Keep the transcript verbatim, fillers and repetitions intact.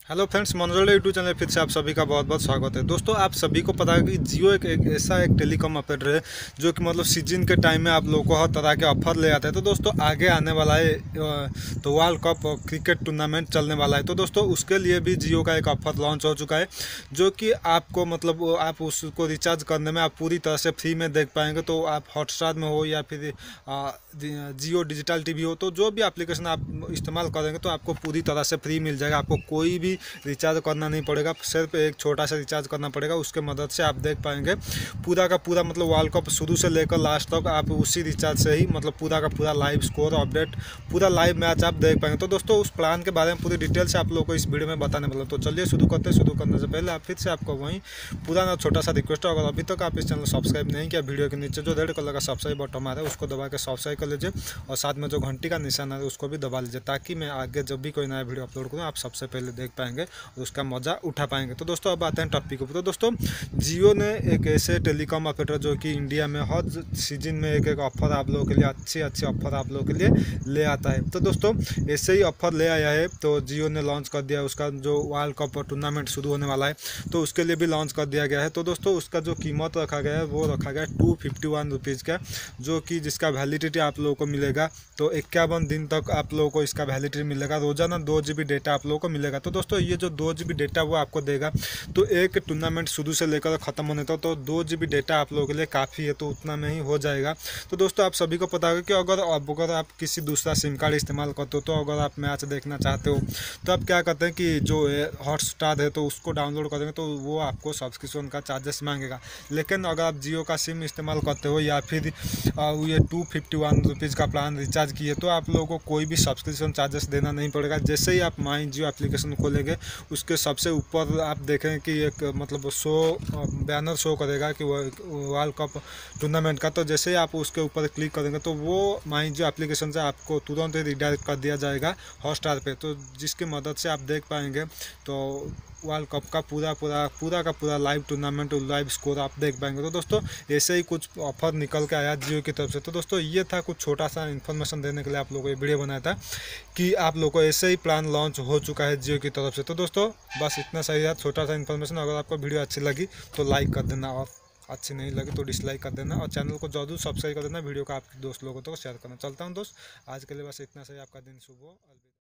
Hello friends, Manoranjan YouTube channel फिर से आप सभी का बहुत बहुत स्वागत है। दोस्तों, आप सभी को पता है कि जियो एक, एक ऐसा एक टेलीकॉम ऑपरेटर है जो कि मतलब सीजन के टाइम में आप लोगों को हर तरह के ऑफर ले आता है। तो दोस्तों, आगे आने वाला है अ, तो वर्ल्ड कप क्रिकेट टूर्नामेंट चलने वाला है। तो दोस्तों, उसके लिए भी जियो का एक ऑफर लॉन्च हो चुका है जो कि आपको मतलब आप उसको रिचार्ज करने में आप पूरी तरह से फ्री में देख पाएंगे। तो आप हॉटस्टार में हो या फिर अ, जियो डिजिटल टीवी हो, तो जो भी एप्लीकेशन आप इस्तेमाल करेंगे तो आपको पूरी तरह से फ्री मिल जाएगा। आपको कोई भी रिचार्ज करना नहीं पड़ेगा, सिर्फ एक छोटा सा रिचार्ज करना पड़ेगा। उसके मदद से आप देख पाएंगे पूरा का पूरा मतलब वर्ल्ड कप शुरू से लेकर लास्ट तक आप उसी रिचार्ज से ही मतलब पूरा का पूरा लाइव स्कोर अपडेट, पूरा लाइव मैच आप देख पाएंगे। तो दोस्तों, उस प्लान के बारे में पूरी डिटेल से आप लोगों को इस वीडियो में बताने वाला। तो चलिए शुरू करते हैं। शुरू करने से पहले आप फिर से आपको वहीं पूरा ना छोटा सा रिक्वेस्ट है, अगर अभी तक आप इस चैनल सब्सक्राइब नहीं किया, वीडियो के नीचे जो रेड कलर का सब्सक्राइब बटन आ रहा है उसको दबा के सब्सक्राइब कर लीजिए और साथ में जो घंटी का निशान है उसको भी दबा लीजिए, ताकि मैं आगे जब भी कोई नया वीडियो अपलोड करूँ आप सबसे पहले देख पाएंगे और उसका मजा उठा पाएंगे। तो दोस्तों, अब आते हैं टॉपिक पर। तो दोस्तों, जियो ने एक ऐसे टेलीकॉम ऑपरेटर जो कि इंडिया में हर सीजन में एक एक ऑफर आप लोगों के लिए, अच्छे अच्छे ऑफर आप लोगों के लिए ले आता है। तो दोस्तों, ऐसे ही ऑफर ले आया है। तो जियो ने लॉन्च कर दिया उसका जो वर्ल्ड कप टूर्नामेंट शुरू होने वाला है, तो उसके लिए भी लॉन्च कर दिया गया है। तो दोस्तों, उसका जो कीमत रखा गया है वो रखा गया है टू फिफ्टी वन रुपीज़ का, जो कि जिसका वैलिडिटी आप लोगों को मिलेगा तो इक्यावन दिन तक आप लोगों को इसका वैलिडिटी मिलेगा। रोजाना दो जी बी डेटा आप लोगों को मिलेगा। तो दोस्तों, ये जो दो जी बी डेटा वो आपको देगा, तो एक टूर्नामेंट शुरू से लेकर ख़त्म होने तक तो दो जी बी डेटा आप लोगों के लिए काफ़ी है, तो उतना में ही हो जाएगा। तो दोस्तों, आप सभी को पता होगा कि अगर अगर आप किसी दूसरा सिम कार्ड इस्तेमाल करते हो, तो अगर आप मैच देखना चाहते हो तो आप क्या करते हैं कि जो हॉटस्टार है तो उसको डाउनलोड करेंगे तो वो आपको सब्सक्रिप्शन का चार्जेस मांगेगा। लेकिन अगर आप जियो का सिम इस्तेमाल करते हो या फिर ये टू फिफ्टी वन रुपीज़ का प्लान रिचार्ज किए, तो आप लोगों को कोई भी सब्सक्रिप्शन चार्जेस देना नहीं पड़ेगा। जैसे ही आप माई जियो एप्लीकेशन खोलेंगे, उसके सबसे ऊपर आप देखें कि एक मतलब शो बैनर शो करेगा कि वर्ल्ड कप टूर्नामेंट का। तो जैसे ही आप उसके ऊपर क्लिक करेंगे तो वो माई जियो एप्लीकेशन से आपको तुरंत ही रिडायरेक्ट कर दिया जाएगा हॉटस्टार पे, तो जिसकी मदद से आप देख पाएंगे तो वर्ल्ड कप का पूरा पूरा पूरा का पूरा लाइव टूर्नामेंट और लाइव स्कोर आप देख पाएंगे। तो दोस्तों, ऐसे ही कुछ ऑफर निकल के आया जियो की तरफ से। तो दोस्तों, ये था कुछ छोटा सा इन्फॉर्मेशन देने के लिए आप लोगों को ये वीडियो बनाया था कि आप लोगों को ऐसे ही प्लान लॉन्च हो चुका है जियो की तरफ से। तो दोस्तों, बस इतना सही है, छोटा सा इन्फॉर्मेशन। अगर आपको वीडियो अच्छी लगी तो लाइक कर देना और अच्छी नहीं लगी तो डिसलाइक कर देना, और चैनल को जरूर सब्सक्राइब कर देना, वीडियो को आपके दोस्त लोगों तक शेयर करना। चलता हूँ दोस्त, आज के लिए बस इतना सही। आपका दिन शुभ हो।